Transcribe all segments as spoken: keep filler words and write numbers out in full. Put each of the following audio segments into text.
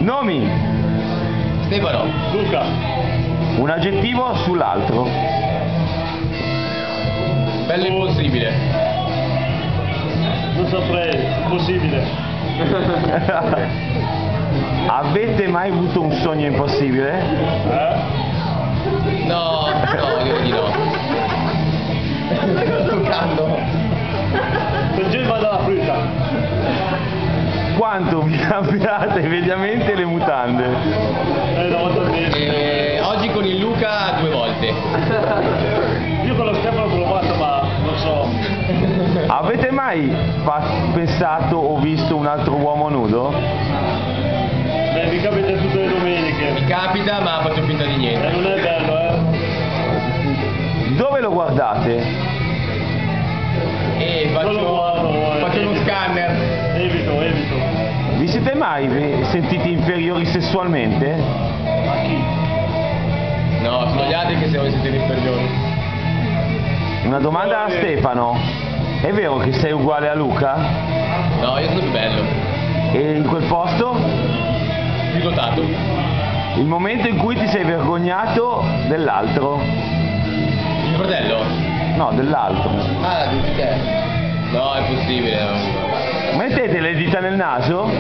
Nomi. Stefano. Luca. Un aggettivo sull'altro. Bello impossibile. Non saprei, possibile. Avete mai avuto un sogno impossibile? Eh? No, no, direi di no. Toccando. Per giù vado alla frutta. Quanto vi cambiate mediamente le mutande? Eh, una volta bene. E oggi con il Luca due volte. Io con lo Stefano ho provato, ma non so. Avete mai fa- pensato o visto un altro uomo nudo? Beh, mi capita tutte le domeniche. Mi capita, ma faccio finta di E niente. non è bello, eh. Dove lo guardate? E Non lo faccio, guardo, eh. faccio uno Evito. scanner. Evito, evito. Vi siete mai ve- sentiti inferiori sessualmente? A chi? No, sono gli altri che siamo sentiti inferiori. Una domanda a Stefano. È vero che sei uguale a Luca? No, io sono più bello. E in quel posto? Più dotato. Il momento in cui ti sei vergognato dell'altro? Mio fratello? No, dell'altro. Ah, di te. No, è possibile. Mettete le dita nel naso?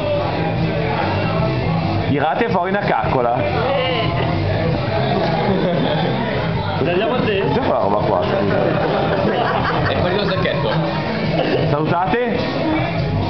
Tirate fuori una caccola. Tagliamo a te? Cos'è quella roba qua? È partito il sacchetto. Salutate?